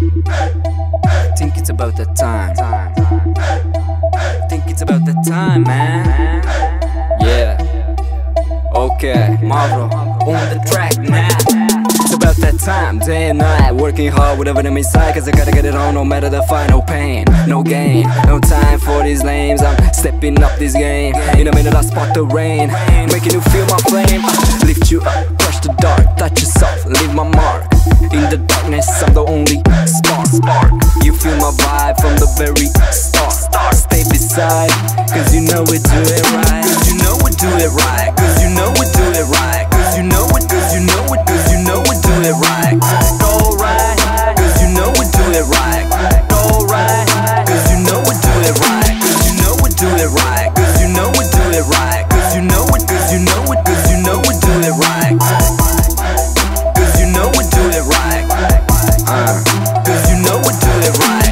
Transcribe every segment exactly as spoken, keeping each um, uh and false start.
Think it's about that time. Think it's about that time, man. Yeah. Okay, Marvel on the track now. It's about that time, day and night, working hard, whatever them inside, cause I gotta get it on, no matter the fight, no pain, no gain. No time for these lames, I'm stepping up this game. In a minute I spot the rain, making you feel my flame. uh, Lift you up, crush the dark, touch yourself, leave my mark. In the darkness, I'm the only spark. You feel my vibe from the very start. Stay beside, cause you know we do it right. Cause you know we do it right. Cause you know we do it right. Cause you know it, cause you know it, cause you know we do it right. Go right, cause you know we do it right. Go right, cause you know we do it right. Cause you know we do it right. Cause you know we do it right. Cause you know it, cause you know it, cause you know we do it right. Cause you know we do it right. Uh, cause you know we do it right.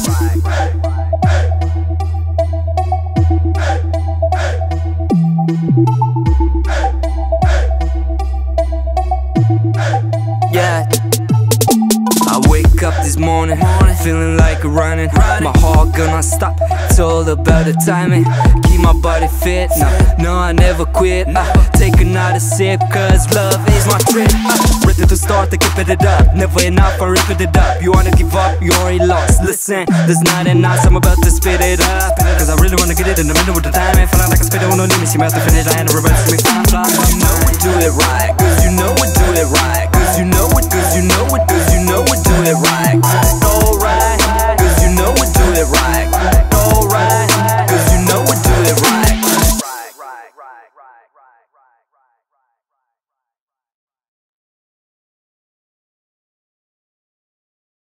Yeah, I wake up this morning, feeling like running. My heart gonna stop, it's all about the timing. Keep my body fit, no, no I never quit. I take another sip, cause love is my trip. uh, Ready to start to keep it up, never enough, I repeat it up. You wanna give up, you already lost. Listen, there's not enough, I'm about to spit it up. Cause I really wanna get it in the middle with the timing. Feeling like I spit it on no limits, you have to finish, I ain't never about to make time fly. You know we do it right, cause you know we do it right. Cause you know it, cause you know it, cause you know we do it right.